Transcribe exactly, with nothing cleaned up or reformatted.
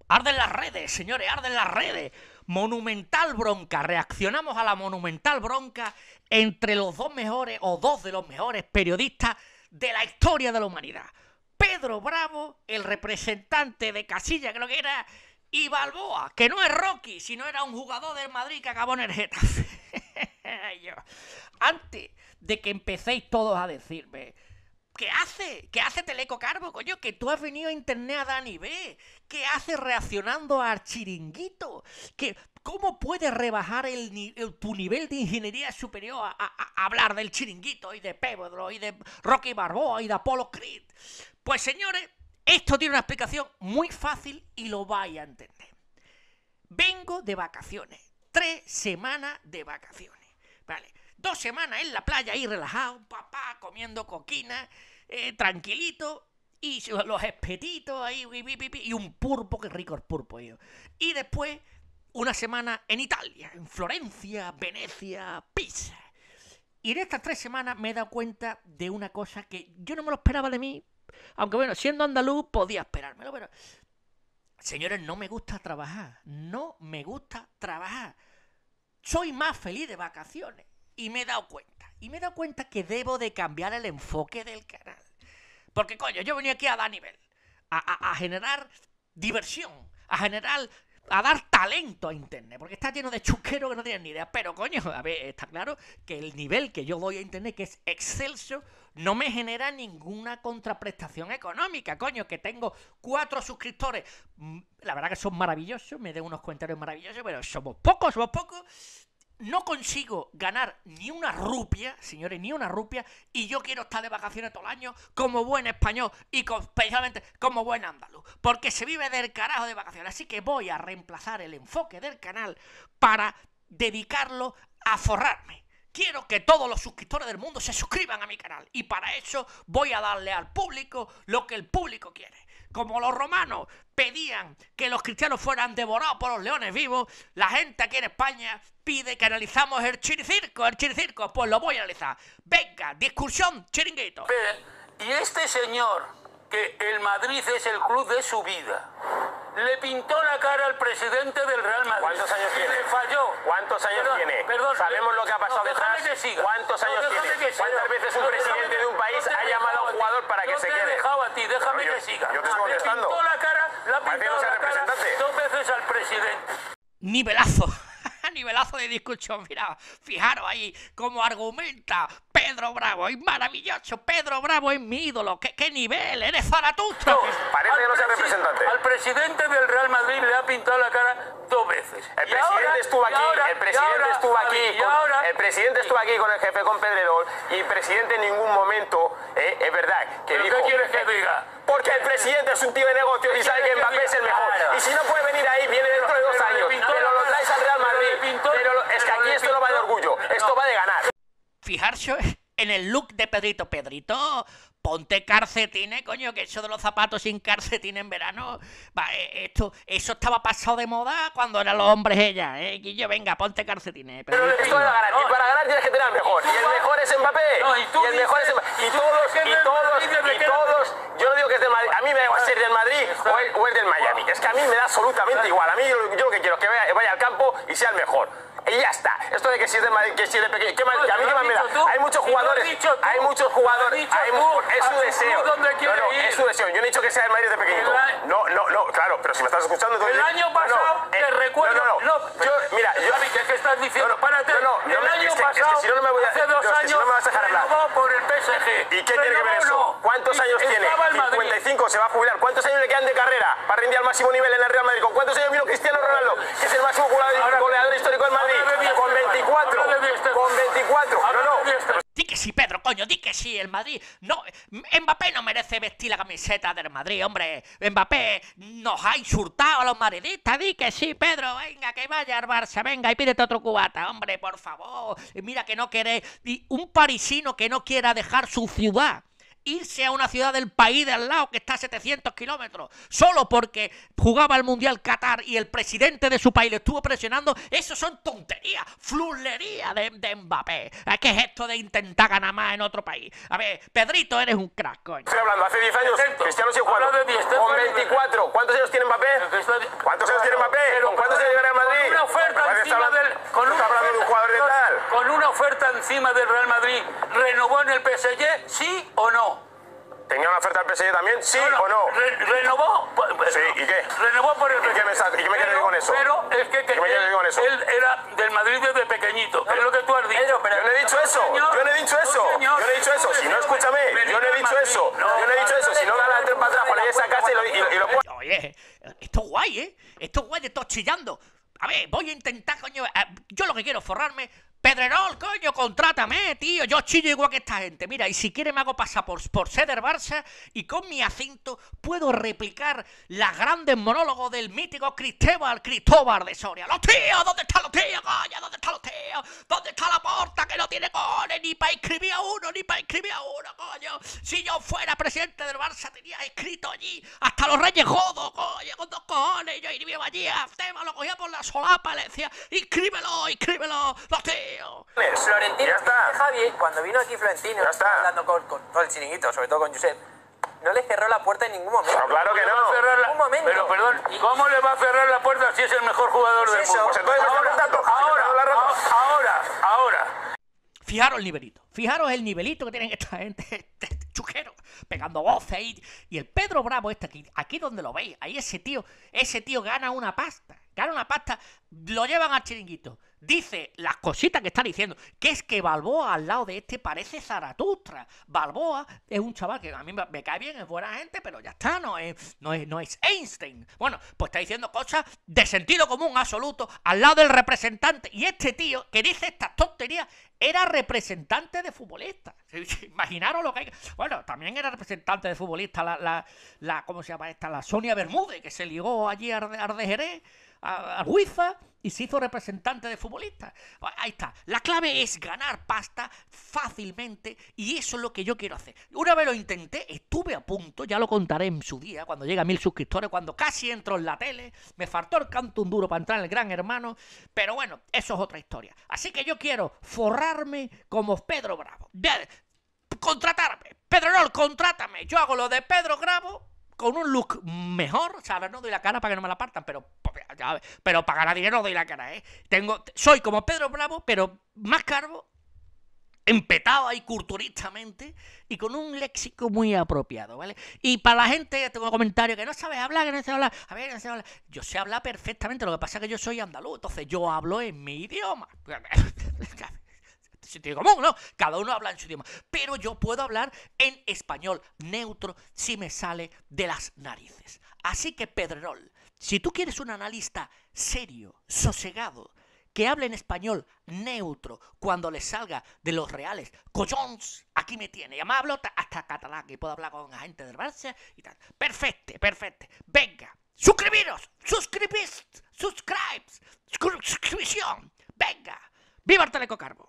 Arden las redes, señores, arden las redes. Monumental bronca. Reaccionamos a la monumental bronca entre los dos mejores o dos de los mejores periodistas de la historia de la humanidad. Pedro Bravo, el representante de Casilla, creo que era, y Balboa, que no es Rocky, sino era un jugador del Madrid que acabó en el Getafe. Antes de que empecéis todos a decirme, ¿qué hace? ¿Qué hace Teleco Carbo, coño? Que tú has venido a internet a Dani B. ¿Qué hace reaccionando al chiringuito? ¿Qué, ¿Cómo puedes rebajar el, el, tu nivel de ingeniería superior a, a, a hablar del chiringuito y de Pedro y de Rocky Balboa y de Apollo Creed? Pues señores, esto tiene una explicación muy fácil y lo vais a entender. Vengo de vacaciones. Tres semanas de vacaciones. Vale. Dos semanas en la playa ahí relajado, papá comiendo coquina, eh, tranquilito, y los espetitos ahí, y un pulpo, que rico el pulpo, yo. Y después, una semana en Italia, en Florencia, Venecia, Pisa. Y en estas tres semanas me he dado cuenta de una cosa que yo no me lo esperaba de mí, aunque bueno, siendo andaluz podía esperármelo, pero... Señores, no me gusta trabajar, no me gusta trabajar. Soy más feliz de vacaciones. Y me he dado cuenta, y me he dado cuenta que debo de cambiar el enfoque del canal. Porque, coño, yo venía aquí a dar nivel, a, a, a generar diversión, a generar, a dar talento a internet, porque está lleno de chusqueros que no tienen ni idea. Pero, coño, a ver, está claro que el nivel que yo doy a internet, que es excelso, no me genera ninguna contraprestación económica, coño, que tengo cuatro suscriptores. La verdad que son maravillosos, me den unos comentarios maravillosos, pero somos pocos, somos pocos. No consigo ganar ni una rupia, señores, ni una rupia, y yo quiero estar de vacaciones todo el año como buen español y con, especialmente como buen andaluz, porque se vive del carajo de vacaciones. Así que voy a reemplazar el enfoque del canal para dedicarlo a forrarme. Quiero que todos los suscriptores del mundo se suscriban a mi canal, y para eso voy a darle al público lo que el público quiere. Como los romanos pedían que los cristianos fueran devorados por los leones vivos, la gente aquí en España pide que analizamos el chiricirco, el chiricirco, pues lo voy a analizar. Venga, discusión, chiringuito. Y este señor, que el Madrid es el club de su vida, le pintó la cara al presidente del Real Madrid. ¿Cuántos años tiene? Le falló. ¿Cuántos años perdón, tiene? Perdón, Sabemos le... lo que ha pasado no, detrás. Que siga. ¿Cuántos años no, tiene? Que ¿Cuántas veces un no, presidente déjame, de un país no ha llamado a un jugador para que no se te quede? he dejado a ti, déjame yo, que siga. Yo te estoy Le contestando. pintó la cara, le ha Parece que pintado no sea la cara representante. dos veces al presidente. Nivelazo. Nivelazo de discusión, mira, fijaros ahí cómo argumenta Pedro Bravo, es maravilloso, Pedro Bravo es mi ídolo, ¿qué, qué nivel? Eres Zaratustra. No, parece que no sea representante. Al presidente del Real Madrid le ha pintado la cara dos veces. El Y presidente ahora, estuvo aquí, ahora, el presidente ahora, estuvo aquí, y con, ahora, el presidente estuvo aquí con el jefe con Pedrerol, y el presidente en ningún momento, eh, es verdad, que ¿Pero dijo... qué quieres que diga? Porque el presidente es un tío de negocios y sabe que Mbappé es el mejor. Claro. Y si no puede venir ahí, viene dentro de dos Pero le años. pintó Pero la lo cara, traes al Real pero Madrid. le pintó- Pero lo- es que pero aquí le esto no va de pintó- orgullo, esto no. va de ganar. Fijarse en el look de Pedrito. Pedrito, ponte calcetines, coño, que eso de los zapatos sin calcetines en verano, va, eh, esto, eso estaba pasado de moda cuando eran los hombres ella, eh, Guillo, venga, ponte calcetines. Pero Pedrito. esto va a ganar. Y para ganar tienes que tener al mejor. Y el mejor es Mbappé. No, y tú el mejor es dices- Mbappé. Y y tú todos, dices que y es del todos, Madrid desde y que era- todos, yo no digo que es del Madrid. A mí me da igual ser del Madrid o es, o es del Miami. Es que a mí me da absolutamente igual. A mí yo, yo lo que quiero es que vaya, vaya al campo y sea el mejor. Y ya está. Esto de que si es de Madrid, que si es de pequeño, ¿qué más, No, que a mí te qué lo más has me da? dicho tú. Hay muchos Y lo has jugadores, dicho tú. hay muchos jugadores, Lo has dicho hay tú. mu- es A su tu deseo. club donde No, quiere no, ir. es su deseo. Yo no he dicho que sea del Madrid de pequeñito. El a- No, no, no, claro, pero si me estás escuchando entonces... El año no, pasado, no, te eh, recuerdo... No, no, no. Yo, mira, yo... Javi, ¿qué es que estás diciendo? No, no, Párate. no, no, no el me- año es que- es que pasado, si no, no me voy a- hace dos no, es que si años, no me vas a dejar hablar. renovó por el P S G. ¿Y qué tiene que ver Renovó, eso? no. ¿Cuántos Y años tiene? estaba el Madrid. cincuenta y cinco, se va a jubilar. ¿Cuántos años le quedan de carrera para rendir al máximo nivel en el Real Madrid? ¿Con cuántos años vino Cristiano Ronaldo, que es el máximo goleador, Ahora- goleador histórico del Madrid? ahora de Con Di Stéfano. veinticuatro. Ahora de Di Stéfano. Con veinticuatro. No, Ahora no. de Di Stéfano. Di que sí, Pedro, coño, di que sí, el Madrid. No, Mbappé no merece vestir la camiseta del Madrid, hombre. Mbappé nos ha insultado a los madridistas. Di que sí, Pedro, venga, que vaya al Barça, venga y pídete otro cubata, hombre, por favor. Mira que no querés. Y un parisino que no quiera dejar su ciudad irse a una ciudad del país de al lado que está a setecientos kilómetros, solo porque jugaba el Mundial Qatar y el presidente de su país le estuvo presionando, eso son tonterías, flulería de, de Mbappé. ¿Qué es esto de intentar ganar más en otro país? A ver, Pedrito, eres un crack, coño. Estoy hablando, hace diez años, Perfecto. Cristiano sigue jugando. Habla de Di Stéfano. Con veinticuatro. ¿Cuántos años tiene Mbappé? ¿Cuántos años tiene Mbappé? Pero ¿Con cuántos años llegará a Madrid? Con una oferta Parece encima habla- del... Con ¿Tú una estás hablando de un jugador de tal? Con una oferta encima del Real Madrid, ¿renovó en el P S G? ¿Sí o no? ¿Tenía una oferta al P S G también? ¿Sí No, no, o no? re- ¿Renovó? Sí, ¿y qué? Renovó por el ¿Y qué me sa- y qué me quiere decir con eso? Pero es que, que ¿Qué me quiere él, decir con eso? él era del Madrid desde pequeñito, es lo que tú has dicho. Yo no he dicho eso, señor. yo no he dicho No, eso, señor. yo no he dicho eso, si no escúchame, yo no he dicho eso, yo no he dicho eso, si no da la tres para atrás, cuando llegues a casa y lo, y lo, y lo puedo... Oye, esto es guay, ¿eh? Esto es guay, estoy chillando. A ver, voy a intentar, coño, eh, yo lo que quiero es forrarme. Pedrerol, coño, contrátame, tío. Yo chillo igual que esta gente. Mira, y si quiere me hago pasar por, por ser del Barça y con mi acento puedo replicar los grandes monólogos del mítico Cristóbal, Cristóbal de Soria. ¡Los tíos! ¿Dónde están los tíos, coño? ¿Dónde están los tíos? ¿Dónde está la porta que no tiene cojones ni para inscribir a uno, ni para inscribir a uno, coño? Si yo fuera presidente del Barça tenía escrito allí hasta los Reyes Godos, coño, con dos cojones. Yo iría allí a Tema, lo cogía por la solapa, le decía, inscríbelo, inscríbelo, los tíos. Florentino, Ya está. Javi, cuando vino aquí Florentino, Ya está. hablando con, con todo el chiringuito, sobre todo con Josep, no le cerró la puerta en ningún momento. No, claro que ¿Le va a no. cerrar la- Un momento. Pero perdón, ¿cómo le va a cerrar la puerta si es el mejor jugador del Pues eso. mundo? Pues entonces me está ahora, preguntando. ahora, Me está dando la razón. ahora, ahora. Fijaros el nivelito, fijaros el nivelito que tienen esta gente, este chuquero, pegando voces y, y el Pedro Bravo este aquí, aquí donde lo veis, ahí ese tío, ese tío gana una pasta, gana una pasta, lo llevan al chiringuito, dice las cositas que está diciendo, que es que Balboa al lado de este parece Zaratustra. Balboa es un chaval que a mí me, me cae bien, es buena gente, pero ya está, no es, no es, no es Einstein. Bueno, pues está diciendo cosas de sentido común absoluto al lado del representante, y este tío que dice estas tonterías era representante de futbolista. Imaginaros lo que hay. Bueno, también era representante de futbolista la, la, la ¿cómo se llama esta? La Sonia Bermúdez, que se ligó allí a Arde, Arde Jerez, a, a Huiza, y se hizo representante de futbolista. Ahí está. La clave es ganar pasta fácilmente, y eso es lo que yo quiero hacer. Una vez lo intenté, estuve a punto, ya lo contaré en su día, cuando llegue a mil suscriptores, cuando casi entro en la tele, me faltó el canto un duro para entrar en el Gran Hermano, pero bueno, eso es otra historia. Así que yo quiero forrarme como Pedro Bravo. De, contratarme. Pedrerol, contrátame. Yo hago lo de Pedro Bravo con un look mejor, o sea, no doy la cara para que no me la partan, pero, pero para ganar dinero doy la cara, ¿eh? Tengo, soy como Pedro Bravo, pero más calvo, empetado ahí culturistamente y con un léxico muy apropiado, ¿vale? Y para la gente, tengo comentarios que no sabes hablar, que no sabes hablar. A ver, no sé hablar. Yo sé hablar perfectamente, lo que pasa es que yo soy andaluz, entonces yo hablo en mi idioma. Sentido común, ¿no? Cada uno habla en su idioma. Pero yo puedo hablar en español neutro si me sale de las narices. Así que, Pedrerol, si tú quieres un analista serio, sosegado, que hable en español neutro cuando le salga de los reales collons, aquí me tiene. Y además hablo hasta catalán, que puedo hablar con la gente del Barça y tal. Perfecto, perfecto. Venga, suscribiros, suscribís, subscribes, suscripción. Venga, viva el Telecocarbo.